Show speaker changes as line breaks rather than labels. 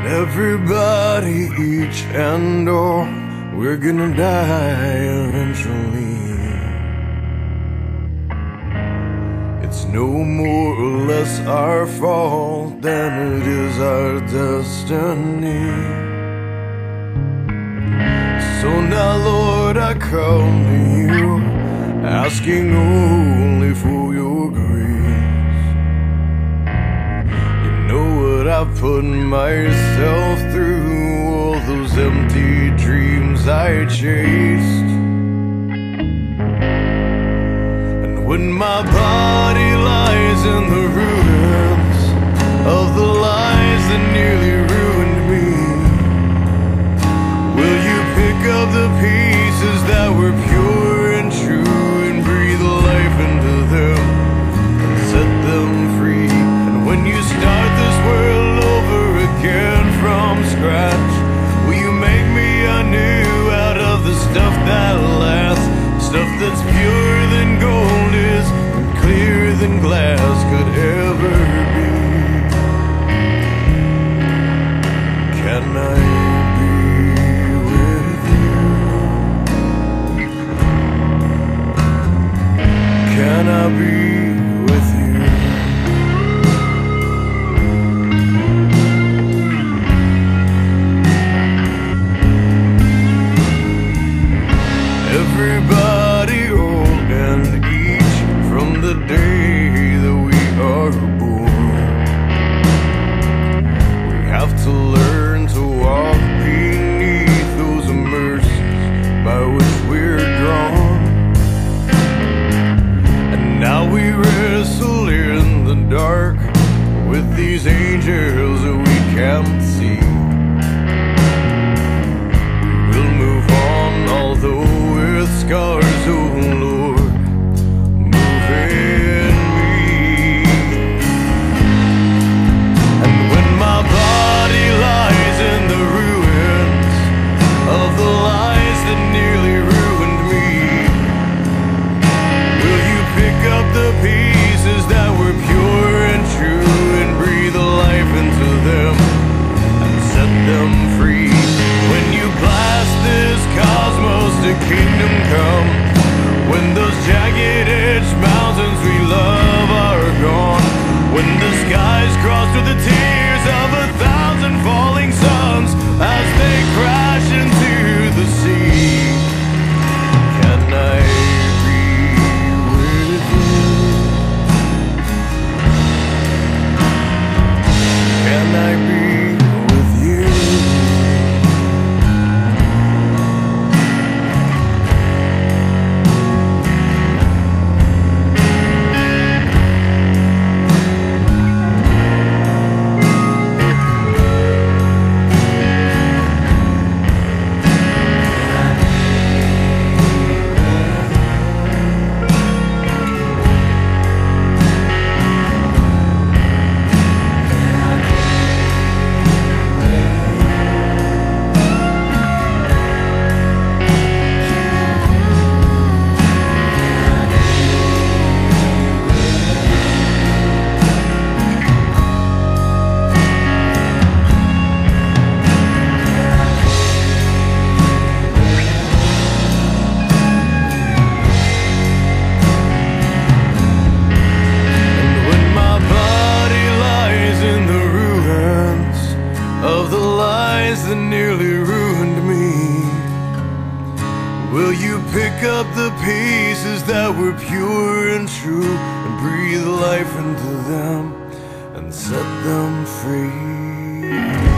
Everybody, each and all, we're gonna die eventually. It's no more or less our fault than it is our destiny. So now, Lord, I come to you, asking only for your grace. You know what I've put myself through, all those empty dreams I chased. And when my body lies in the ruins of the lies that nearly ruined me, will you pick up the pieces that were pure and true and breathe life into them and set them free? And when you start this world over again from scratch, will you make me anew out of the stuff that lasts, stuff that's purer than gold is and clearer than glass could ever be? Can I be with you? Can I be with you? Everybody, old and each, from the day that we are born, we have to learn to walk beneath those mercies by which we're drawn. And now we wrestle in the dark with these angels that we can't see. We'll move on, although with scars, oh Lord, move in me. And when my body lies in the ruins of the lies that nearly ruined me, will you pick up the pieces that were pure and true and breathe life into them and set them free? When you blast this cosmos to kingdom come, when those jagged-edged mountains we love are gone, when the skies cross with the tears of 1,000 falling suns as they crash into the sea, can I be with you? Can I be with you? That nearly ruined me, will you pick up the pieces that were pure and true and breathe life into them and set them free?